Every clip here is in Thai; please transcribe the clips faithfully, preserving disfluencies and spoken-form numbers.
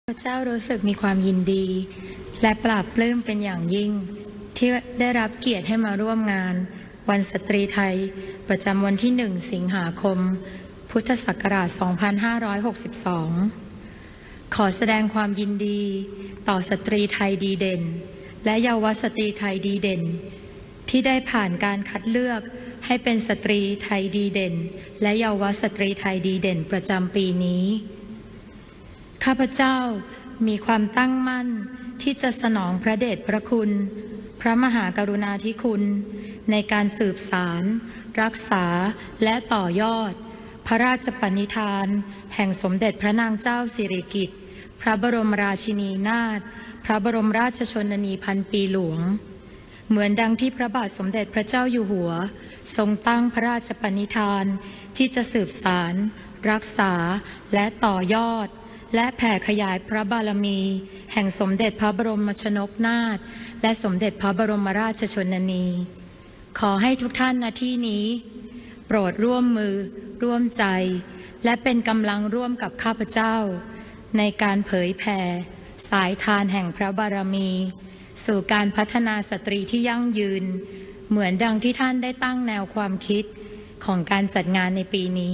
พระเจ้ารู้สึกมีความยินดีและปลาบปลื้มเป็นอย่างยิ่งที่ได้รับเกียรติให้มาร่วมงานวันสตรีไทยประจำวันที่หนึ่งสิงหาคมพุทธศักราชสองพันห้าร้อยหกสิบสองขอแสดงความยินดีต่อสตรีไทยดีเด่นและเยาวสตรีไทยดีเด่นที่ได้ผ่านการคัดเลือกให้เป็นสตรีไทยดีเด่นและเยาวสตรีไทยดีเด่นประจำปีนี้ข้าพเจ้ามีความตั้งมั่นที่จะสนองพระเดชพระคุณพระมหากรุณาธิคุณในการสืบสารรักษาและต่อยอดพระราชปณิธานแห่งสมเด็จพระนางเจ้าสิริกิติ์พระบรมราชินีนาถพระบรมราชชนนีพันปีหลวงเหมือนดังที่พระบาทสมเด็จพระเจ้าอยู่หัวทรงตั้งพระราชปณิธานที่จะสืบสารรักษาและต่อยอดและแผ่ขยายพระบารมีแห่งสมเด็จพระบรมชนกนาถและสมเด็จพระบรมราชชนนีขอให้ทุกท่านณที่นี้โปรดร่วมมือร่วมใจและเป็นกำลังร่วมกับข้าพเจ้าในการเผยแผ่สายทานแห่งพระบารมีสู่การพัฒนาสตรีที่ยั่งยืนเหมือนดังที่ท่านได้ตั้งแนวความคิดของการจัดงานในปีนี้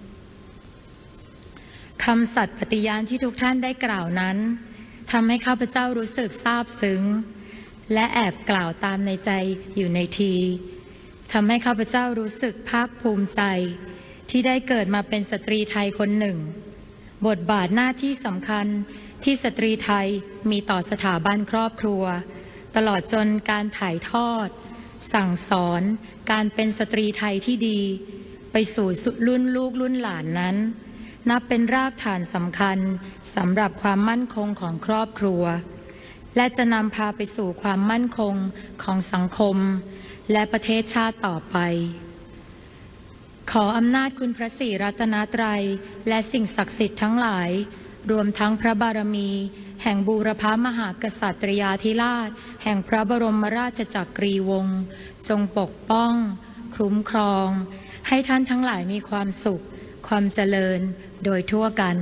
คำสัตย์ปฏิญาณที่ทุกท่านได้กล่าวนั้นทำให้ข้าพเจ้ารู้สึกซาบซึ้งและแอบกล่าวตามในใจอยู่ในทีทำให้ข้าพเจ้ารู้สึกภาคภูมิใจที่ได้เกิดมาเป็นสตรีไทยคนหนึ่งบทบาทหน้าที่สำคัญที่สตรีไทยมีต่อสถาบันครอบครัวตลอดจนการถ่ายทอดสั่งสอนการเป็นสตรีไทยที่ดีไปสู่รุ่นลูกรุ่นหลานนั้นนับเป็นรากฐานสำคัญสำหรับความมั่นคงของครอบครัวและจะนำพาไปสู่ความมั่นคงของสังคมและประเทศชาติต่อไปขออำนาจคุณพระศรีรัตนตรัยและสิ่งศักดิ์สิทธิ์ทั้งหลายรวมทั้งพระบารมีแห่งบูรพมหากษัตริยาธิราชแห่งพระบรมราชจักรีวงศ์จงปกป้องคุ้มครองให้ท่านทั้งหลายมีความสุขความเจริญโดยทั่วกัน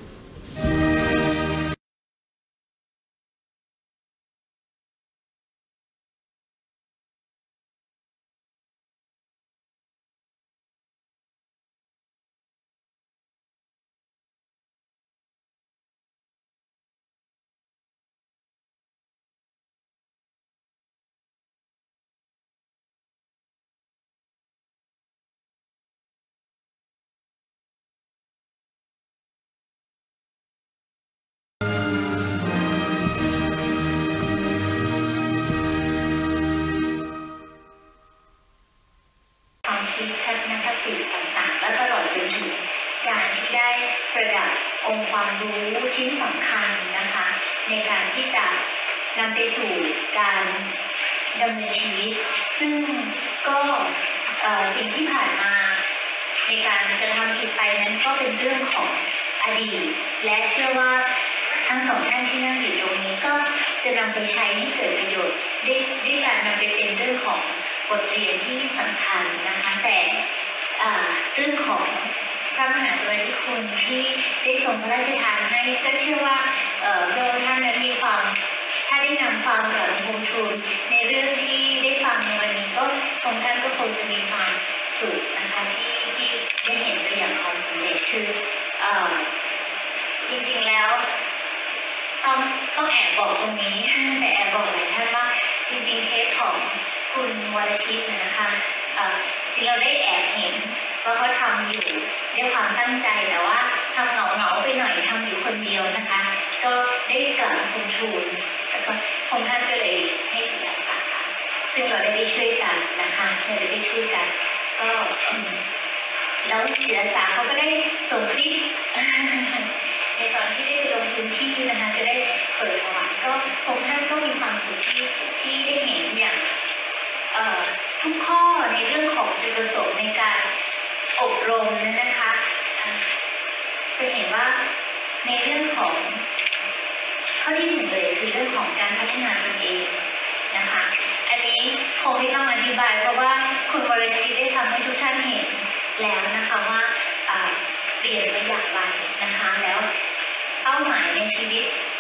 ความคิดทัศนคติต่างๆและตลอดจนถึงการที่ได้ประดับองค์ความรู้ชิ้นสำคัญนะคะในการที่จะนำไปสู่การดำเนินชีวิตซึ่งก็สิ่งที่ผ่านมาในการกระทำผิดไปนั้นก็เป็นเรื่องของอดีตและเชื่อว่าทั้งสองท่านที่นั่งอยู่ตรงนี้ก็จะนำไปใช้ให้เกิดประโยชน์ด้วยด้วยการนำไปเป็นเรื่องของบทเรียนที่สำคัญนะคะแต่เรื่องของพระมหากรุณาธิคุณที่ได้ทรงพระราชทานให้ก็เชื่อว่าพระองค์ท่านนั้นมีความถ้าได้นำความกราบบังคมทูลในเรื่องที่ได้ฟังในวันนี้ก็พระองค์ท่านก็คงจะมีความสุขนะคะที่ที่ได้เห็นตัวอย่างความสำเร็จคือจริงๆแล้วต้องต้องแอบบอกตรงนี้แต่แอบบอกหลายท่านว่าจริงๆเคสของคุณวรชิตนะคะที่เราได้แอบเห็นว่าเขาทำอยู่ด้วยความตั้งใจแต่ว่าทำเหงาเหงาไปหน่อยทำอยู่คนเดียวนะคะก็ได้กล่าวคุณทูลแล้วก็พระท่านก็เลยให้จิตอาสาซึ่งเราได้ช่วยกันนะคะเราได้ช่วยกันก็แล้วจิตอาสาเขาก็ได้ส่งคลิปในตอนที่ได้ลงพื้นที่นะคะจะได้เปิดประวัติก็พระท่านก็มีความสุขที่ที่ได้เห็นอย่างทุกข้อในเรื่องของจุดประสงค์ในการอบรมนั้นนะคะจะเห็นว่าในเรื่องของข้อที่หนึ่งเลยคือเรื่องของการพัฒนาตนเองนะคะอันนี้คงไม่ต้องอธิบายเพราะว่าคุณวรชิตได้ทำให้ทุกท่านเห็นแล้วนะคะว่าเปลี่ยนไปอย่างไรนะคะแล้วเป้าหมายในชีวิต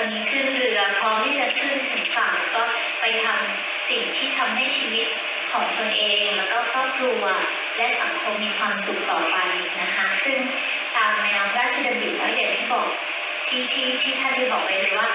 อนนี้ขึ้นเรือพร้อมที่จะขึ้นถึงฝั่งก็ไปทำสิ่งที่ทำให้ชีวิตของตนเองแล้วก็ครอบครัวและสังคมมีความสุขต่อไปนะคะซึ่งตามแนวพระราชดำริแล้วอย่างที่บอกที่ที่ที่ท่านได้บอกไว้เลยว่า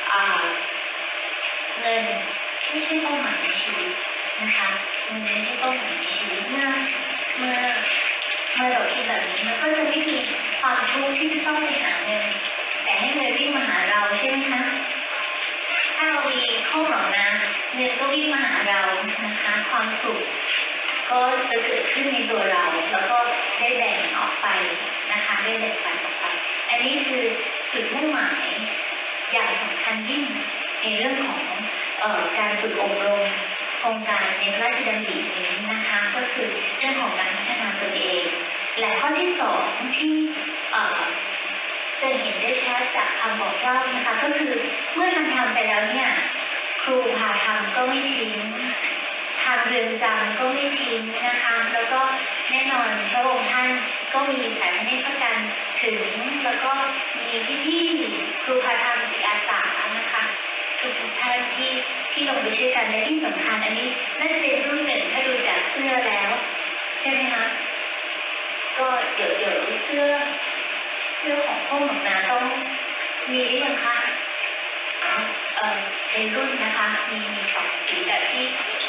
เงินไม่ใช่เป้าหมายในชีวิตนะคะเงินไม่ใช่เป้าหมายในชีวิตเมื่อเมื่อเมื่อเราคิดแบบนี้มันก็จะไม่มีความทุกข์ที่จะต้องไปหาเงินแต่ให้เงินวิ่งมาหาเราใช่ไหมคะถ้าเรามีข้อหวังนะเงินก็วิ่งมาหาเรานะคะความสุขก็จะเกิดขึ้นในตัวเราแล้วก็ได้แบ่งออกไปนะคะได้แบ่งปันออกไปอันนี้คือจุดมุ่งหมายอย่างสำคัญยิ่งในเรื่องของเอ่อการฝึกอบรมโครงการในพระราชดำรินี้นะคะก็คือเรื่องของการพัฒนาตนเองและข้อที่สองที่เอ่อจะเห็นได้ชัดจากคำบอกเล่านะคะก็คือเมื่อทำทำไปแล้วเนี่ยครูพาทำก็ไม่ทิ้งทางเรือนจำก็ไม่ทิ้งนะคะแล้วก็แน่นอนพระองค์ท่านก็มีสายพระเนตรพระกันถึงแล้วก็มีพี่ๆครูพาทำจิตอาสานะคะทุกท่านที่ที่ลงไปช่วยกันและที่สำคัญอันนี้น่าจะเป็นรุ่นหนึ่งถ้าดูจากเสื้อแล้วใช่ไหมคะก็เดี๋ยวเดี๋ยวเสื้อเสื้อของพวกหนูนาต้องมีหรือยังคะเอ่อในรุ่นนะคะมีมีสองสีแบบที่ท